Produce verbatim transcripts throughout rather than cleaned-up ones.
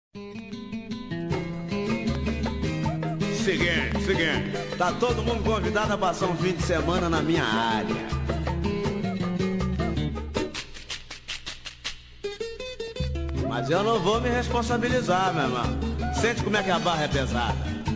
Seguinte, seguinte, tá todo mundo convidado a passar um fim de semana na minha área. Mas eu não vou me responsabilizar, meu irmão. Sente como é que a barra é pesada.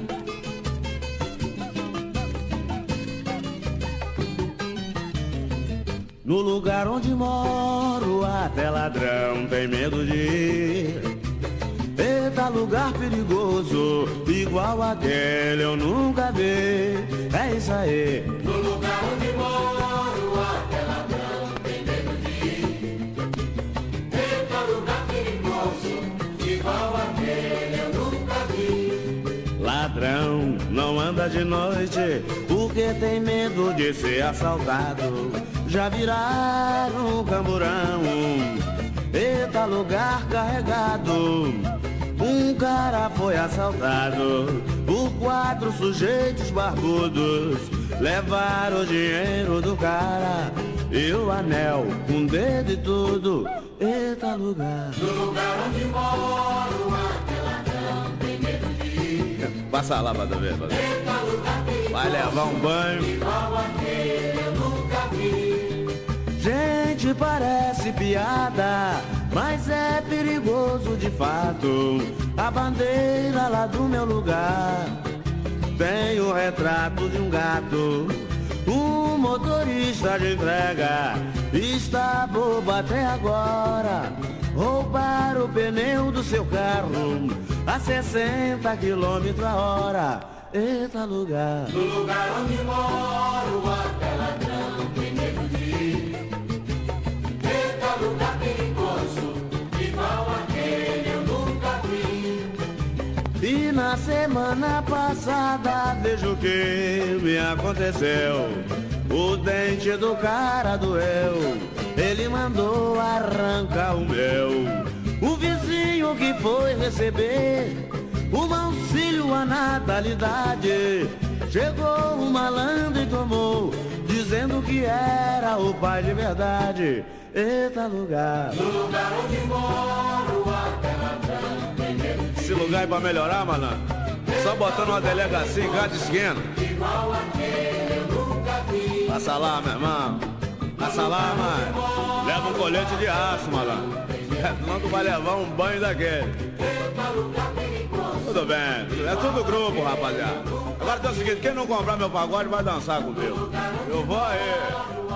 No lugar onde moro, até ladrão tem medo de ir. Eita, lugar perigoso, igual aquele eu nunca vi. É isso aí. No lugar onde moro, até ladrão tem medo de ir. Eita, lugar perigoso, igual aquele eu nunca vi. Ladrão não anda de noite, porque tem medo de ser assaltado. Já viraram um camburão. Eita, lugar carregado. Um cara foi assaltado por quatro sujeitos barbudos. Levaram o dinheiro do cara e o anel, um dedo e tudo. Eita, lugar. No lugar onde moro, até ladrão tem medo de ir. Passa lá pra ver, pra ver. Eita, lugar perigoso, vai levar um banho. igual aquele eu nunca vi. Gente, parece piada, mas é perigoso de fato. A bandeira lá do meu lugar tem o retrato de um gato. Um motorista de entrega está bobo até agora. Roubaram o pneu do seu carro a sessenta quilômetros a hora. Eita, lugar. No lugar onde moro, até ladrão tem medo de ir. Eita, lugar perigoso, igual aquele eu nunca vi. E na semana passada vejo o que me aconteceu. O dente do cara doeu, ele mandou arrancar o meu. O vizinho que foi receber um auxílio à natalidade, chegou um malandro e tomou, dizendo que era o pai de verdade. Eita, lugar. No lugar onde moro, até ladrão tem medo de ir. Esse lugar é pra melhorar, malandro. Só botando uma delegacia em cada esquina. Igual aquele eu nunca vi. Passa lá, meu irmão. Passa lá, mãe. Leva um colete de aço, malandro. Senão tu vai levar um banho daquele. Eita, lugar perigoso. Tudo bem, tudo bem. É tudo grupo, rapaziada. Agora tem o seguinte, quem não comprar meu pagode vai dançar comigo. Eu vou aí.